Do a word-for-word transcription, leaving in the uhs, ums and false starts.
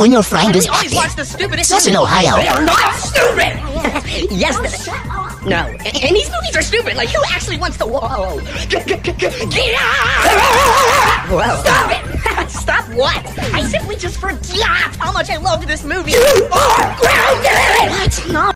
when your friend is We always acting. watch the stupidest That's in movies. Ohio. They are not stupid! Yes, they... No, and, and these movies are stupid. Like, who actually wants to... Whoa. Get out! Whoa. Stop it! Stop what? I simply just forgot how much I loved this movie. You are grounded! What? No.